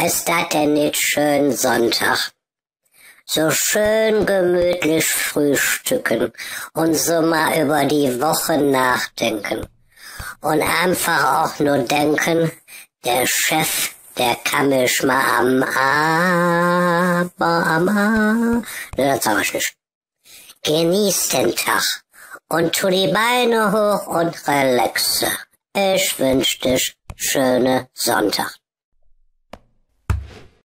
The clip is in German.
Ist das denn nicht schön Sonntag? So schön gemütlich frühstücken und so mal über die Woche nachdenken. Und einfach auch nur denken, der Chef, der kann mich mal ne, das sag ich nicht. Genieß den Tag und tu die Beine hoch und relaxe. Ich wünsch dich schöne Sonntag.